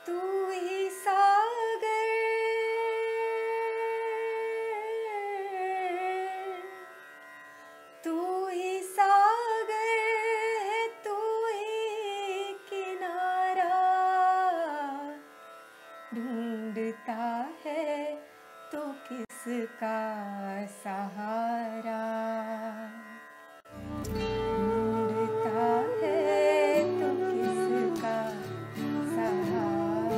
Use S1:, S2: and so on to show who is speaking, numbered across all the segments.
S1: तू ही सागर, तू ही सागर है, तू ही किनारा, ढूंढता है तो किसका सहारा, ढूंढता है तो किसका सहारा।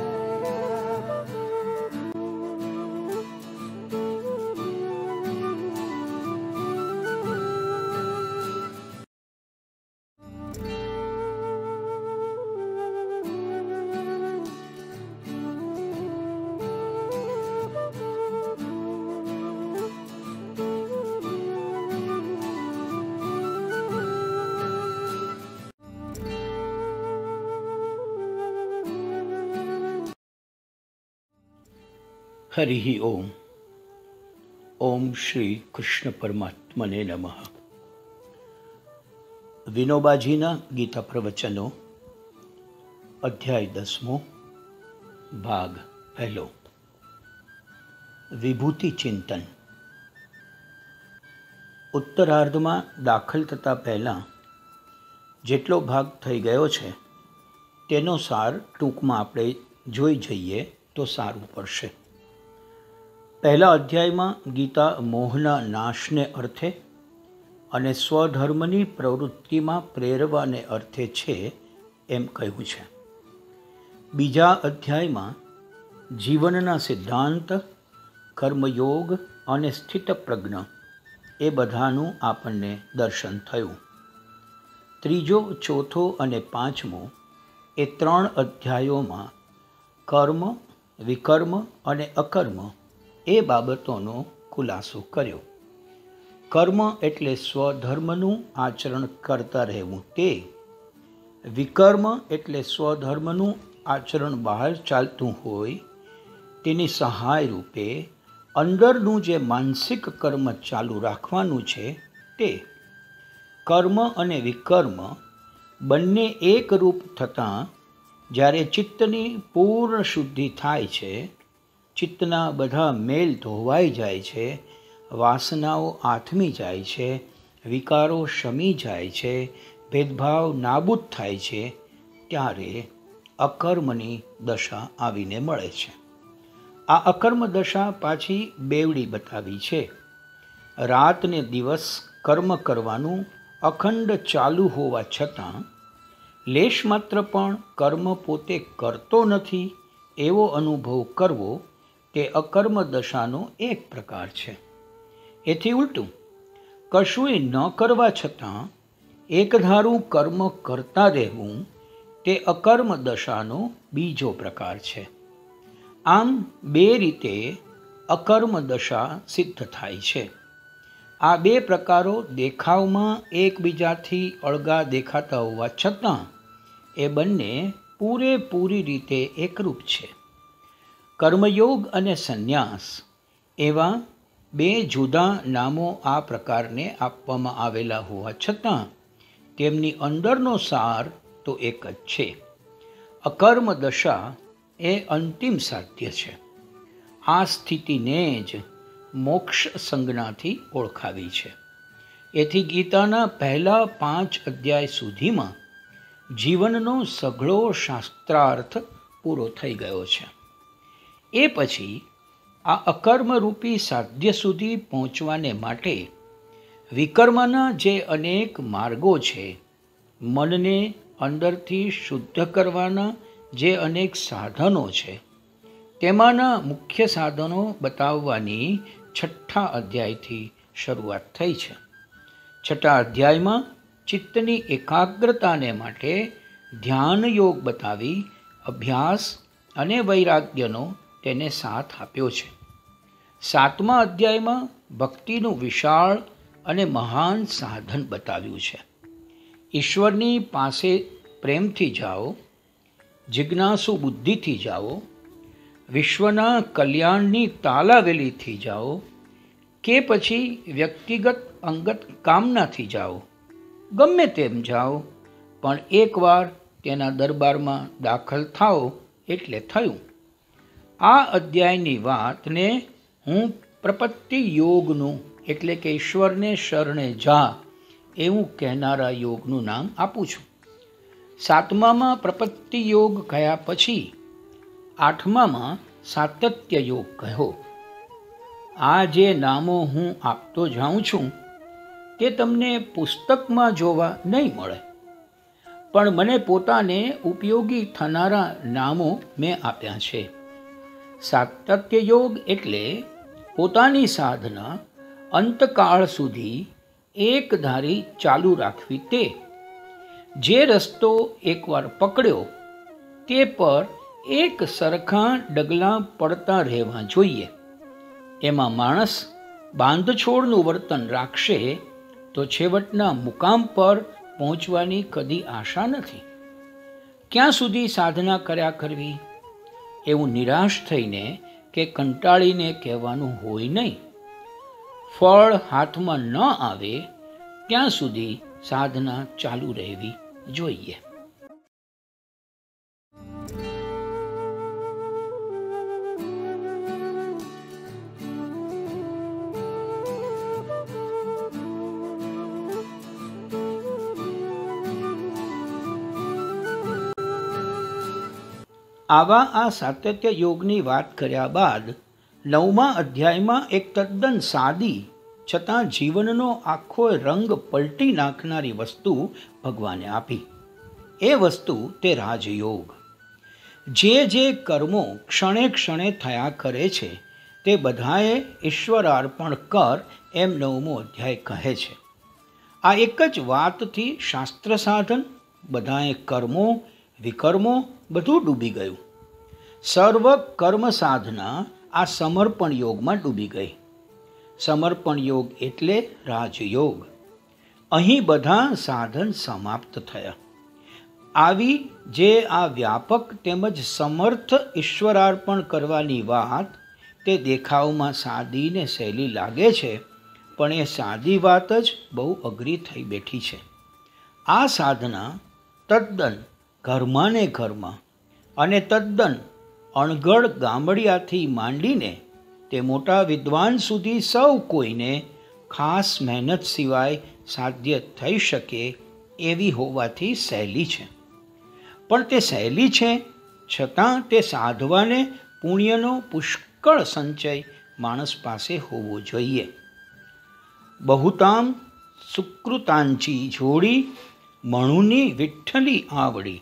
S2: हरि ओम। ओम श्री कृष्ण परमात्मने नमः। विनोबाजीना गीता प्रवचनो अध्याय 10 भाग 1 विभूति चिंतन। उत्तरार्धમાં દાખલ થતા પહેલાં જેટલો ભાગ થઈ ગયો છે તેનો સાર ટૂંકમાં આપણે જોઈ જઈએ તો સારું પડશે। પહેલા અધ્યાયમાં ગીતા મોહના નાશને અર્થે અને સ્વધર્મની પ્રવૃત્તિમાં પ્રેરવાને અર્થે છે એમ કહ્યું છે। બીજા અધ્યાયમાં જીવનના સિદ્ધાંત, કર્મયોગ અને સ્થિતપ્રજ્ઞ એ બધાનું આપણને દર્શન થયું। ત્રીજો, ચોથો અને પાંચમો એ 3 અધ્યાયોમાં કર્મ, વિકર્મ અને અકર્મ એ બાબતોનો ખુલાસો કર્યો। કર્મ એટલે સ્વધર્મનું આચરણ કરતા રહેવું તે, વિકર્મ એટલે સ્વધર્મનું આચરણ બહાર ચાલતું હોય તેની સહાય રૂપે અંદરનું જે માનસિક કર્મ ચાલુ રાખવાનું છે તે। કર્મ અને વિકર્મ બંને એકરૂપ થતાં જ્યારે ચિત્તની પૂર્ણ શુદ્ધિ થાય છે, ચિત્તના બધા મેલ ધોવાઈ જાય છે, વાસનાઓ આથમી જાય છે, વિકારો શમી જાય છે, ભેદભાવ નાબૂદ થાય છે, ત્યારે અકર્મની દશા આવીને મળે છે। આ અકર્મ દશા પાછી બેવડી બતાવી છે। રાત ને દિવસ કર્મ કરવાનું અખંડ ચાલુ હોવા છતાં લેશ માત્ર પણ કર્મ પોતે કરતો નથી એવો અનુભવ કરવો તે અકર્મ દશાનો એક પ્રકાર છે। એથી ઉલટું કશુંય ન કરવા છતાં એકધારું કર્મ કરતા રહેવું તે અકર્મ દશાનો બીજો પ્રકાર છે। આમ 2 રીતે અકર્મ દશા સિદ્ધ થાય છે। આ 2 પ્રકારો દેખાવમાં એકબીજાથી અળગા દેખાતા હોવા છતાં એ બંને પૂરેપૂરી રીતે એકરૂપ છે। કર્મયોગ અને સંન્યાસ એવા 2 જુદા નામો આ પ્રકારને આપવામાં આવેલા હોવા છતાં તેમની અંદરનો સાર તો એક જ છે। અકર્મ દશા એ અંતિમ સાધ્ય છે। આ સ્થિતિને જ મોક્ષ સંજ્ઞાથી ઓળખાવી છે। એથી ગીતાના પહેલા 5 અધ્યાય સુધીમાં જીવનનો સઘળો શાસ્ત્રાર્થ પૂરો થઈ ગયો છે। એ પછી આ અકર્મરૂપી સાધ્ય સુધી પહોંચવાને માટે વિકર્મના જે અનેક માર્ગો છે, મનને અંદરથી શુદ્ધ કરવાના જે અનેક સાધનો છે, તેમાંના મુખ્ય સાધનો બતાવવાની 6થા અધ્યાયથી શરૂઆત થઈ છે। 6થા અધ્યાયમાં ચિત્તની એકાગ્રતાને માટે ધ્યાન યોગ બતાવી અભ્યાસ અને વૈરાગ્યનો તેને સાથ આપ્યો છે। 7મા અધ્યાયમાં ભક્તિનું વિશાળ અને મહાન સાધન બતાવ્યું છે। ઈશ્વરની પાસે પ્રેમથી જાઓ, જિજ્ઞાસુ બુદ્ધિથી જાઓ, વિશ્વના કલ્યાણની તાલાવેલીથી જાઓ કે પછી વ્યક્તિગત અંગત કામનાથી જાઓ, ગમે તેમ જાઓ, પણ એકવાર તેના દરબારમાં દાખલ થાઓ એટલે થયું. આ અધ્યાયની વાતને હું પ્રપત્તિ યોગનું એટલે કે ઈશ્વરને શરણે જા એવું કહેનારા યોગનું નામ આપું છું. 7મામાં પ્રપત્તિ યોગ કહ્યા પછી 8મામાં સાતત્ય યોગ કહ્યો. આ જે નામો હું આપતો જાઉં છું તે તમને પુસ્તકમાં જોવા નહીં મળે, પણ મને પોતાને ઉપયોગી થનારા નામો મેં આપ્યા છે. સાતત્ય યોગ એટલે પોતાની સાધના અંતકાળ સુધી એકધારી ચાલુ રાખવી. તે જે રસ્તો એકવાર પકડ્યો તે પર એક સરખા ડગલાં પડતા રહેવા જોઈએ. એમાં માણસ બાંધછોડનું વર્તન રાખશે તો છેવટના મુકામ પર પહોંચવાની કદી આશા નથી. ક્યાં સુધી સાધના કર્યા કરવી એવું નિરાશ થઈને કે કંટાળીને કહેવાનું હોય નહીં. ફળ હાથમાં ન આવે ત્યાં સુધી સાધના ચાલુ રહેવી જોઈએ. આવા આ સાતત્ય યોગની વાત કર્યા બાદ 9મા અધ્યાયમાં એક તદ્દન સાદી છતાં જીવનનો આખો રંગ પલટી નાખનારી વસ્તુ ભગવાને આપી. એ વસ્તુ તે રાજયોગ. જે કર્મો ક્ષણે ક્ષણે થયા કરે છે તે બધાએ ઈશ્વરાર્પણ કર એમ 9મો અધ્યાય કહે છે. આ એક જ વાતથી શાસ્ત્ર સાધન, બધાએ કર્મો વિકર્મો બધું ડૂબી ગયું. સર્વ કર્મ સાધના આ સમર્પણ યોગમાં ડૂબી ગઈ. સમર્પણ યોગ એટલે રાજયોગ. અહીં બધા સાધન સમાપ્ત થયા. આવી જે આ વ્યાપક તેમજ સમર્થ ઈશ્વરાર્પણ કરવાની વાત તે દેખાવમાં સાદી ને સહેલી લાગે છે, પણ એ સાદી વાત જ બહુ અઘરી થઈ બેઠી છે. આ સાધના તદ્દન ઘરમાં ને ઘરમાં અને તદ્દન અણઘડ ગામડિયાથી માંડીને તે મોટા વિદ્વાન સુધી સૌ કોઈને ખાસ મહેનત સિવાય સાધ્ય થઈ શકે એવી હોવાથી સહેલી છે. પણ તે સહેલી છે છતાં તે સાધવાને પુણ્યનો પુષ્કળ સંચય માણસ પાસે હોવો જોઈએ. બહુતામ સુકૃતાંચી જોડી મણુની વિઠ્ઠલી આવડી.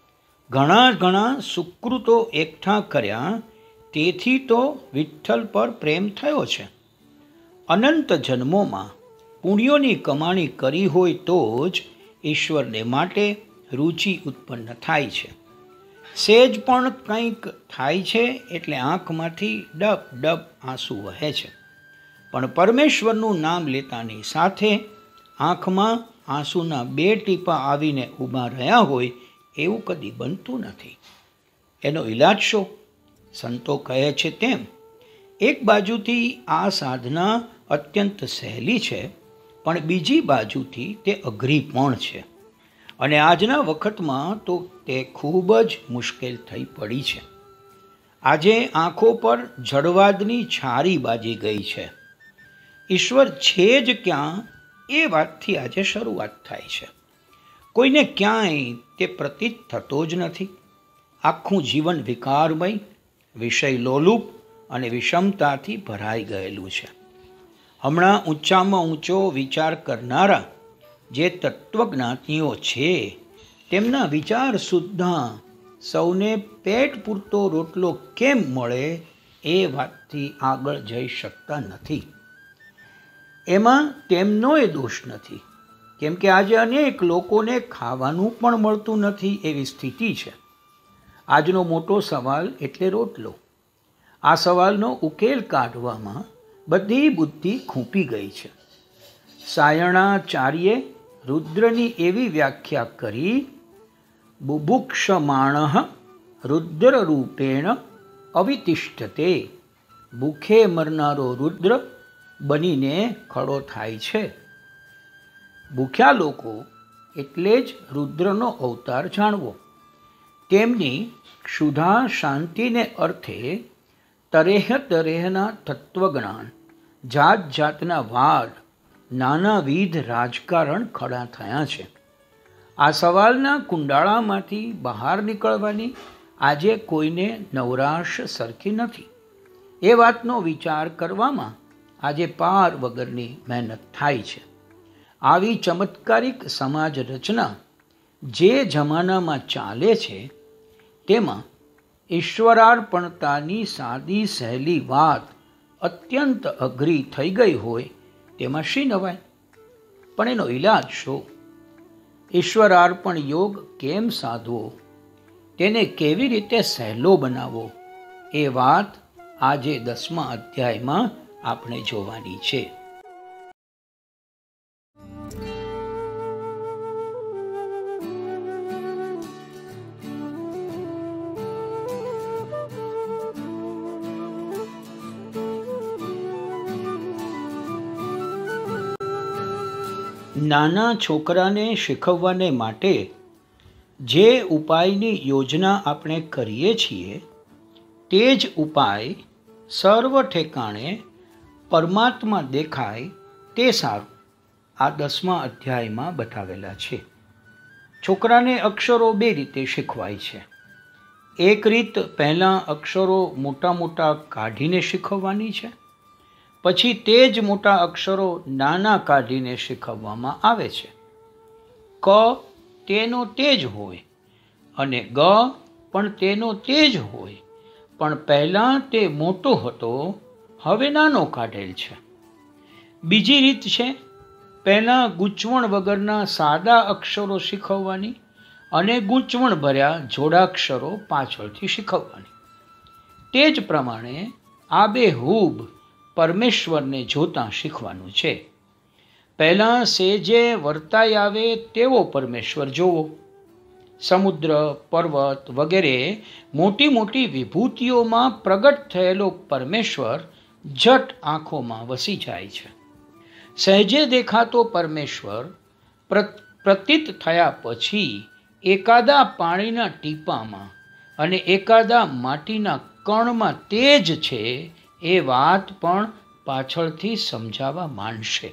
S2: ઘણા સુકૃતો એકઠા કર્યા તેથી તો વિઠ્ઠલ પર પ્રેમ થયો છે. અનંત જન્મોમાં પુણ્યોની કમાણી કરી હોય તો જ ઈશ્વરને માટે રુચિ ઉત્પન્ન થાય છે. સેજ પણ કંઈક થાય છે એટલે આંખમાંથી ડબ ડબ આંસુ વહે છે. પણ પરમેશ્વરનું નામ લેતાની સાથે આંખમાં આંસુના 2 ટીપા આવીને ઊભા રહ્યા હોય એવું કદી બનતું નથી. એનો ઈલાજ શો? સંતો કહે છે તેમ એક બાજુથી આ સાધના અત્યંત સહેલી છે, પણ બીજી બાજુથી તે અઘરી પણ છે. અને આજના વખતમાં તો તે ખૂબ જ મુશ્કેલ થઈ પડી છે. આજે આંખો પર જડવાદની છારી બાજી ગઈ છે. ઈશ્વર છે જ ક્યાં એ વાતથી આજે શરૂઆત થાય છે. કોઈને ક્યાંય તે પ્રતીત થતો જ નથી. આખું જીવન વિકારમય, વિષય લોલુપ અને વિષમતાથી ભરાઈ ગયેલું છે. હમણાં ઊંચામાં ઊંચો વિચાર કરનારા જે તત્વજ્ઞાનીઓ છે તેમના વિચાર સુદ્ધા સૌને પેટ પૂરતો રોટલો કેમ મળે એ વાતથી આગળ જઈ શકતા નથી. એમાં તેમનોય દોષ નથી, કેમ કે આજે અનેક લોકોને ખાવાનું પણ મળતું નથી એવી સ્થિતિ છે. આજનો મોટો સવાલ એટલે રોટલો. આ સવાલનો ઉકેલ કાઢવામાં બધી બુદ્ધિ ખૂંપી ગઈ છે. સાયણાચાર્યે રુદ્રની એવી વ્યાખ્યા કરી, બુભુક્ષમાણઃ રુદ્ર રૂપેણ અવિતિષ્ઠતે. ભૂખે મરનારો રુદ્ર બનીને ખડો થાય છે. ભૂખ્યા લોકો એટલે જ રુદ્રનો અવતાર જાણવો. તેમની ક્ષુધા શાંતિને અર્થે તરેહ તરેહના તત્વજ્ઞાન, જાત જાતના વાદ, નાનાવિધ રાજકારણ ખડા થયા છે. આ સવાલના કુંડાળામાંથી બહાર નીકળવાની આજે કોઈને નવરાશ સરખી નથી. એ વાતનો વિચાર કરવામાં આજે પાર વગરની મહેનત થાય છે. આવી ચમત્કારિક સમાજ રચના જે જમાનામાં ચાલે છે તેમાં ઈશ્વરાર્પણતાની સાદી સહેલી વાત અત્યંત અઘરી થઈ ગઈ હોય તેમાં શી નવાય? પણ એનો ઈલાજ શું? ઈશ્વરાર્પણ યોગ કેમ સાધવો, તેને કેવી રીતે સહેલો બનાવવો, એ વાત આજે 10મા અધ્યાયમાં આપણે જોવાની છે. નાના છોકરાને શીખવવાને માટે જે ઉપાયની યોજના આપણે કરીએ છીએ તે જ ઉપાય સર્વ ઠેકાણે પરમાત્મા દેખાય તે સારું આ 10મા અધ્યાયમાં બતાવેલા છે. છોકરાને અક્ષરો 2 રીતે શીખવાય છે. એક રીત પહેલાં અક્ષરો મોટા મોટા કાઢીને શીખવવાની છે, પછી તે જ મોટા અક્ષરો નાના કાઢીને શીખવવામાં આવે છે. ક તેનો તે જ હોય અને ગ પણ તેનો તે જ હોય, પણ પહેલાં તે મોટો હતો, હવે નાનો કાઢેલ છે. બીજી રીત છે પહેલાં ગૂંચવણ વગરના સાદા અક્ષરો શીખવવાની અને ગૂંચવણ ભર્યા જોડાક્ષરો પાછળથી શીખવવાની. તે જ પ્રમાણે આબેહૂબ પરમેશ્વરને જોતાં શીખવાનું છે. પહેલાં સેજે વર્તાઈ આવે તેવો પરમેશ્વર જોવો. સમુદ્ર, પર્વત વગેરે મોટી મોટી વિભૂતિઓમાં પ્રગટ થયેલો પરમેશ્વર ઝટ આંખોમાં વસી જાય છે. સહેજે દેખાતો પરમેશ્વર પ્રતીત થયા પછી એકાદા પાણીના ટીપામાં અને એકાદા માટીના કણમાં તે જ છે એ વાત પણ પાછળથી સમજાવવા માંડશે.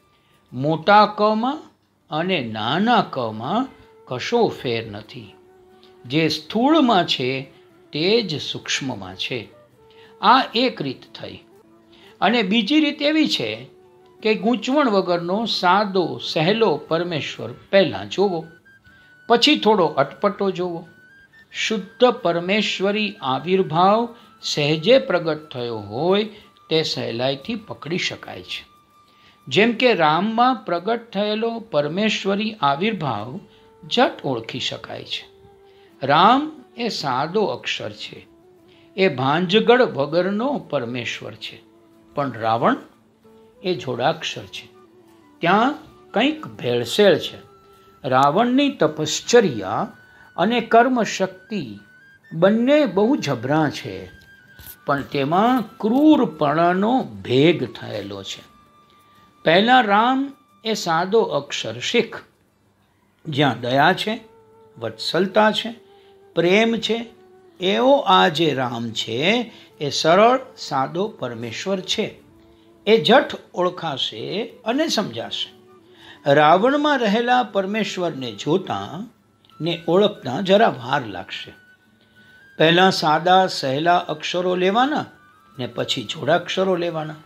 S2: મોટા કમાં અને નાના કમાં કશો ફેર નથી. જે સ્થૂળમાં છે તે જ સૂક્ષ્મમાં છે. આ એક રીત થઈ. અને બીજી રીત એવી છે કે ગૂંચવણ વગરનો સાદો સહેલો પરમેશ્વર પહેલાં જોવો, પછી થોડો અટપટો જોવો. શુદ્ધ પરમેશ્વરી આવિર્ભાવ સહેજે પ્રગટ થયો હોય તે સહેલાઈથી પકડી શકાય છે. જેમ કે રામમાં પ્રગટ થયેલો પરમેશ્વરી આવિર્ભાવ ઝટ ઓળખી શકાય છે. રામ એ સાદો અક્ષર છે, એ ભાંજગળ વગરનો પરમેશ્વર છે. પણ રાવણ એ જોડાક્ષર છે. ત્યાં કંઈક ભેળસેળ છે. રાવણની તપશ્ચર્યા અને કર્મશક્તિ બંને બહુ જબરાં છે, પણ તેમાં ક્રૂરપણાનો ભેગ થયેલો છે. પહેલાં રામ એ સાદો અક્ષર શીખ. જ્યાં દયા છે, વત્સલતા છે, પ્રેમ છે, એવો આ જે રામ છે એ સરળ સાદો પરમેશ્વર છે. એ ઝટ ઓળખાશે અને સમજાશે. રાવણમાં રહેલા પરમેશ્વરને જોતાં ને ઓળખતા જરા વાર લાગશે. પહેલાં સાદા સહેલા અક્ષરો લેવાના ને પછી જોડાક્ષરો લેવાના.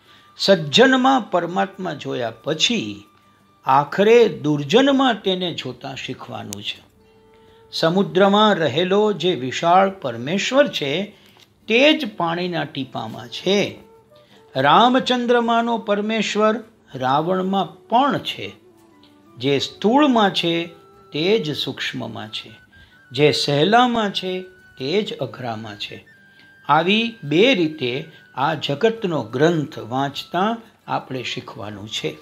S2: સજ્જનમાં પરમાત્મા જોયા પછી આખરે દુર્જનમાં તેને જોતાં શીખવાનું છે. સમુદ્રમાં રહેલો જે વિશાળ પરમેશ્વર છે તે જ પાણીના ટીપામાં છે. રામચંદ્રમાંનો પરમેશ્વર રાવણમાં પણ છે. જે સ્થૂળમાં છે તે જ સૂક્ષ્મમાં છે, જે સહેલામાં છે તે જ અઘરામાં છે. આવી 2 રીતે આ જગતનો ગ્રંથ વાંચતા આપણે શીખવાનું છે.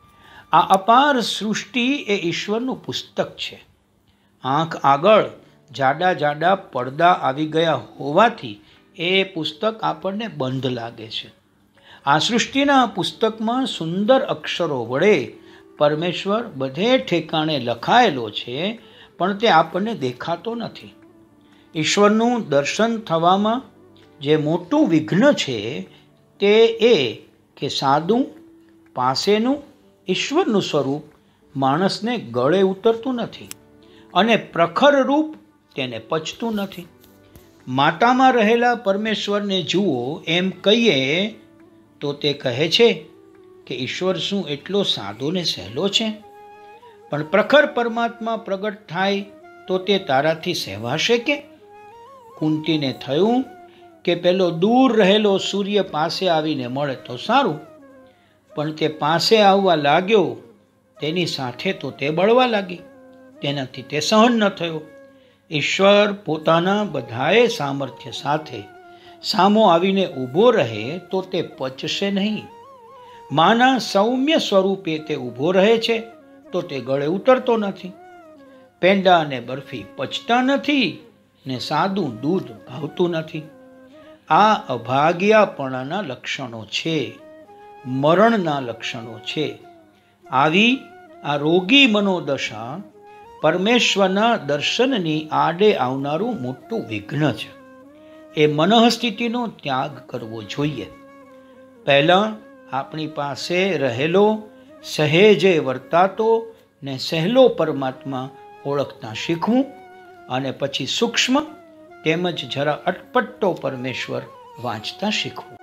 S2: આ અપાર સૃષ્ટિ એ ઈશ્વરનું પુસ્તક છે. આંખ આગળ જાડા જાડા પડદા આવી ગયા હોવાથી એ પુસ્તક આપણને બંધ લાગે છે. આ સૃષ્ટિના પુસ્તકમાં સુંદર અક્ષરો વડે પરમેશ્વર બધે ઠેકાણે લખાયેલો છે, પણ તે આપણને દેખાતો નથી. ઈશ્વરનું દર્શન થવામાં જે મોટું વિઘ્ન છે તે એ કે સાદું પાસેનું ઈશ્વરનું સ્વરૂપ માણસને ગળે ઉતરતું નથી અને પ્રખર રૂપ તેને પચતું નથી. માતામાં રહેલા પરમેશ્વરને જુઓ એમ કહીએ તો તે કહે છે કે ઈશ્વર શું એટલો સાદો ને સહેલો છે? પણ પ્રખર પરમાત્મા પ્રગટ થાય તો તે તારાથી સહેવાશે કે? કુંતીને થયું કે પેલો દૂર રહેલો સૂર્ય પાસે આવીને મળે તો સારું, પણ તે પાસે આવવા લાગ્યો તેની સાથે તો તે બળવા લાગી, તેનાથી તે સહન ન થયો. ઈશ્વર પોતાના બધાએ સામર્થ્ય સાથે સામો આવીને ઊભો રહે તો તે પચશે નહીં. માના સૌમ્ય સ્વરૂપે તે ઊભો રહે છે તો તે ગળે ઉતરતો નથી. પેંડા અને બરફી પચતા નથી ને સાદું દૂધ ભાવતું નથી. આ અભાગ્યાપણાના લક્ષણો છે, મરણના લક્ષણો છે. આવી આ રોગી મનોદશા પરમેશ્વરના દર્શનની આડે આવનારું મોટું વિઘ્ન છે. એ મનઃસ્થિતિનો ત્યાગ કરવો જોઈએ. પહેલાં આપણી પાસે રહેલો સહેજે વર્તાતો ને સહેલો પરમાત્મા ઓળખતા શીખવું અને પછી સૂક્ષ્મ તેમજ જરા અટપટો પરમેશ્વર વાંચતા શીખવું.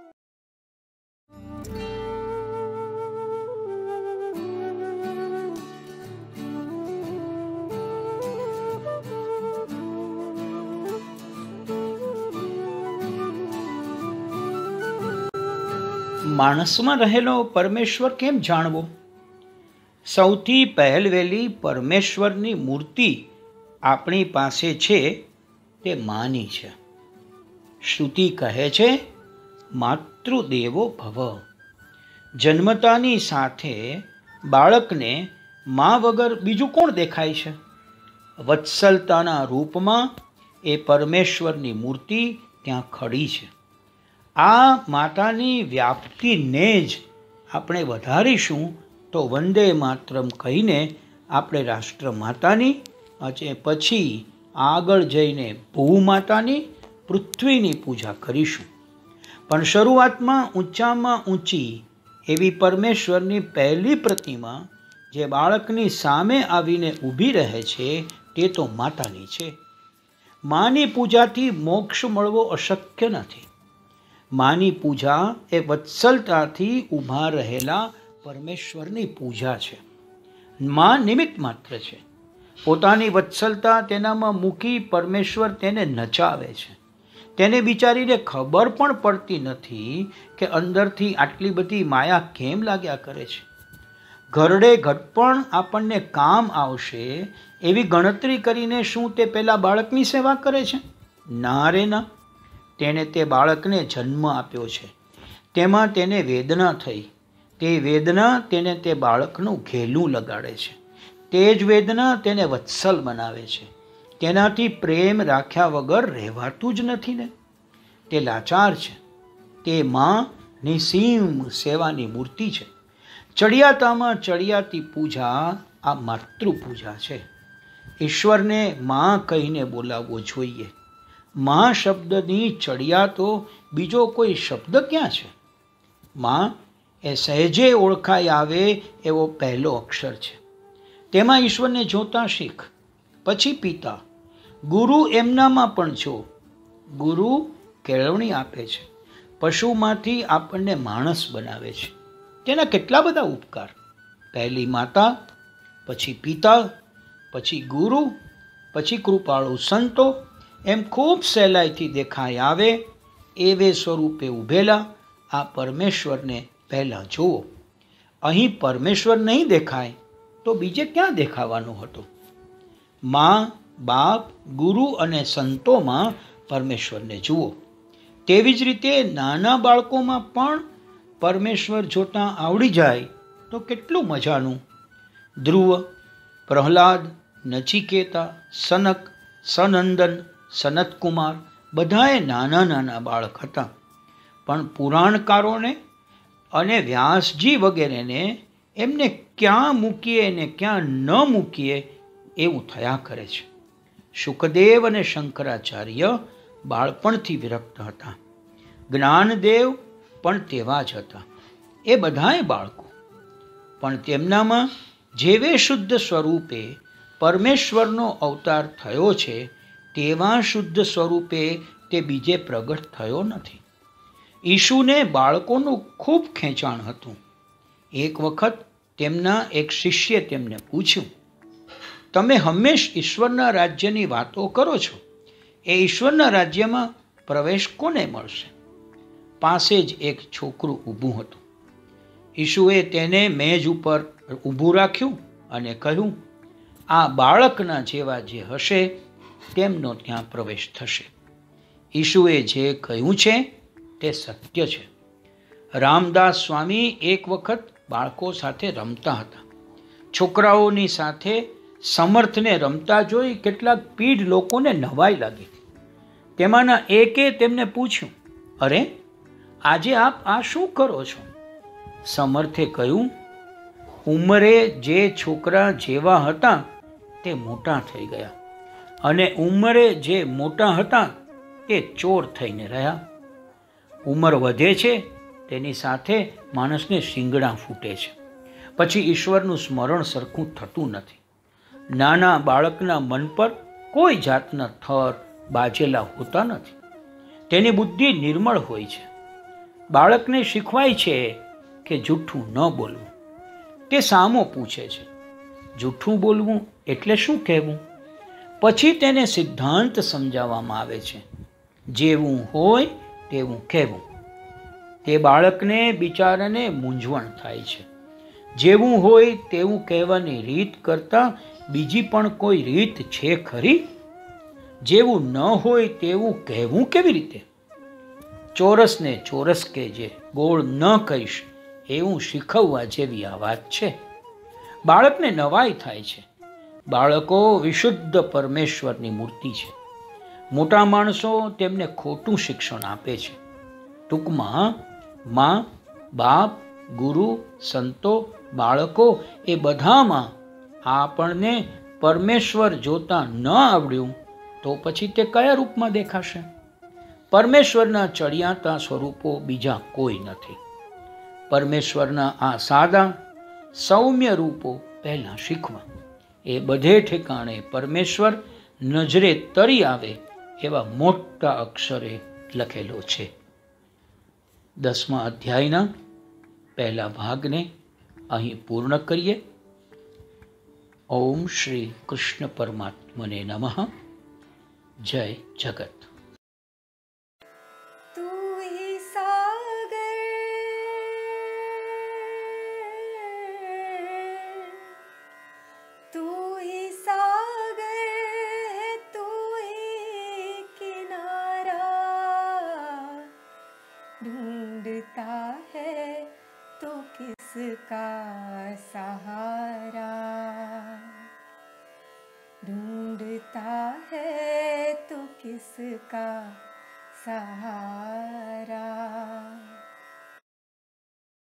S2: માણસમાં રહેલો પરમેશ્વર કેમ જાણવો? સૌથી પહેલવેલી પરમેશ્વરની મૂર્તિ આપણી પાસે છે તે માની છે. શ્રુતિ કહે છે માતૃદેવો ભવ. જન્મતાની સાથે બાળકને મા વગર બીજું કોણ દેખાય છે? વત્સલતાના રૂપમાં એ પરમેશ્વરની મૂર્તિ ત્યાં ખડી છે. આ માતાની વ્યાપ્તિને જ આપણે વધારીશું તો વંદે માતરમ કહીને આપણે રાષ્ટ્ર માતાની અને પછી આગળ જઈને ભૂમાતાની પૃથ્વીની પૂજા કરીશું. પણ શરૂઆતમાં ઊંચામાં ઊંચી એવી પરમેશ્વરની પહેલી પ્રતિમા જે બાળકની સામે આવીને ઊભી રહે છે તે તો માતાની છે. માની પૂજાથી મોક્ષ મળવો અશક્ય નથી. માની પૂજા એ વત્સલતાથી ઊભા રહેલા પરમેશ્વરની પૂજા છે. મા નિમિત્ત માત્ર છે. પોતાની વત્સલતા તેનામાં મૂકી પરમેશ્વર તેને નચાવે છે. તેને બિચારીને ખબર પણ પડતી નથી કે અંદરથી આટલી બધી માયા કેમ લાગ્યા કરે છે. ઘરડે ઘડપણ આપણને કામ આવશે એવી ગણતરી કરીને શું તે પેલા બાળકની સેવા કરે છે? ના રે ના. તેણે તે બાળકને જન્મ આપ્યો છે, તેમાં તેને વેદના થઈ, તે વેદના તેને તે બાળકનું ઘેલું લગાડે છે, તે જ વેદના તેને વત્સલ બનાવે છે. તેનાથી પ્રેમ રાખ્યા વગર રહેવાતું જ નથી ને. તે લાચાર છે. તે માં નિસીમ સેવાની મૂર્તિ છે. ચડિયાતામાં ચડિયાતી પૂજા આ માતૃપૂજા છે. ઈશ્વરને માં કહીને બોલાવવો જોઈએ. માં શબ્દની ચડિયાતો બીજો કોઈ શબ્દ ક્યાં છે? માં એ સહેજે ઓળખાઈ આવે એવો પહેલો અક્ષર છે. તેમાં ઈશ્વરને જોતા શીખ. પછી પિતા, ગુરુ એમનામાં પણ જો. ગુરુ કેળવણી આપે છે. પશુમાંથી આપણને માણસ બનાવે છે. તેના કેટલા બધા ઉપકાર. પહેલી માતા, પછી પિતા, પછી ગુરુ, પછી કૃપાળુ સંતો, એમ ખૂબ સહેલાઈથી દેખાઈ આવે એવે સ્વરૂપે ઊભેલા આ પરમેશ્વરને પહેલાં જુઓ. અહીં પરમેશ્વર નહીં દેખાય તો બીજે ક્યાં દેખાવાનું હતું? મા, બાપ, ગુરુ અને સંતોમાં પરમેશ્વરને જુઓ. તેવી જ રીતે નાના બાળકોમાં પણ પરમેશ્વર જોતાં આવડી જાય તો કેટલું મજાનું. ધ્રુવ, પ્રહલાદ, નચિકેતા, સનક, સનંદન, સનતકુમાર બધાએ નાના નાના બાળક હતા. પણ પુરાણકારોને અને વ્યાસજી વગેરેને એમને ક્યાં મૂકીએ ને ક્યાં ન મૂકીએ એવું થયા કરે છે. શુકદેવ અને શંકરાચાર્ય બાળપણથી વિરક્ત હતા. જ્ઞાનદેવ પણ તેવા જ હતા. એ બધાએ બાળકો, પણ તેમનામાં જેવે શુદ્ધ સ્વરૂપે પરમેશ્વરનો અવતાર થયો છે તેવા શુદ્ધ સ્વરૂપે તે બીજે પ્રગટ થયો નથી. ઈશુને બાળકોનું ખૂબ ખેંચાણ હતું. એક વખત તેમના એક શિષ્યે તેમને પૂછ્યું, તમે હંમેશ ઈશ્વરના રાજ્યની વાતો કરો છો, એ ઈશ્વરના રાજ્યમાં પ્રવેશ કોને મળશે? પાસે જ એક છોકરું ઊભું હતું. ઈશુએ તેને મેજ ઉપર ઊભું રાખ્યું અને કહ્યું, આ બાળકના જેવા જે હશે તેમનો ત્યાં પ્રવેશ થશે. ઈશુએ જે કહ્યું છે તે સત્ય છે. રામદાસ સ્વામી એક વખત બાળકો સાથે રમતા હતા. છોકરાઓની સાથે સમર્થને રમતા જોઈ કેટલાક પીઢ લોકોને નવાઈ લાગી. તેમાંના એકે તેમને પૂછ્યું, અરે આજે આપ આ શું કરો છો? સમર્થે કહ્યું, ઉંમરે જે છોકરા જેવા હતા તે મોટા થઈ ગયા, અને ઉંમરે જે મોટા હતા તે ચોર થઈને રહ્યા. ઉંમર વધે છે તેની સાથે માણસને શિંગડા ફૂટે છે. પછી ઈશ્વરનું સ્મરણ સરખું થતું નથી. નાના બાળકના મન પર કોઈ જાતના થર બાજેલા હોતા નથી. તેની બુદ્ધિ નિર્મળ હોય છે. બાળકને શીખવાય છે કે જૂઠું ન બોલવું. તે સામો પૂછે છે, જૂઠું બોલવું એટલે શું કહેવું? પછી તેને સિદ્ધાંત સમજાવવામાં આવે છે, જેવું હોય તેવું કહેવું. તે બાળકને બિચારાને મૂંઝવણ થાય છે. જેવું હોય તેવું કહેવાની રીત કરતાં બીજી પણ કોઈ રીત છે ખરી? જેવું ન હોય તેવું કહેવું કેવી રીતે? ચોરસને ચોરસ કહેજે, ગોળ ન કહીશ, એવું શીખવવા જેવી આ વાત છે. બાળકને નવાઈ થાય છે. બાળકો વિશુદ્ધ પરમેશ્વરની મૂર્તિ છે. મોટા માણસો તેમને ખોટું શિક્ષણ આપે છે. ટૂંકમાં મા, બાપ, ગુરુ, સંતો, બાળકો એ બધામાં આપણને પરમેશ્વર જોતા ન આવડ્યું તો પછી તે કયા રૂપમાં દેખાશે? પરમેશ્વરના ચડિયાતા સ્વરૂપો બીજા કોઈ નથી. પરમેશ્વરના આ સાદા સૌમ્ય રૂપો પહેલાં શીખવા. એ બધે ઠેકાણે પરમેશ્વર નજરે તરી આવે એવા મોટા અક્ષરે લખેલો છે. 10મા અધ્યાયના પહેલા ભાગને અહીં પૂર્ણ કરીએ. ઓમ શ્રી કૃષ્ણ પરમાત્મને નમઃ. જય જગત.
S1: तू ही सागर तू ही सागर है तू ही किनारा ढूंढता है तो किसका सहारा ढूंढता है तो किसका सहारा